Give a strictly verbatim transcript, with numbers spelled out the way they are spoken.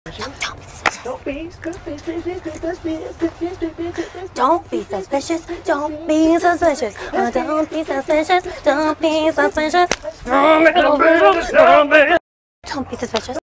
Don't be suspicious. Don't be suspicious. Don't be suspicious. Oh, don't be suspicious. Don't be suspicious. Don't be suspicious.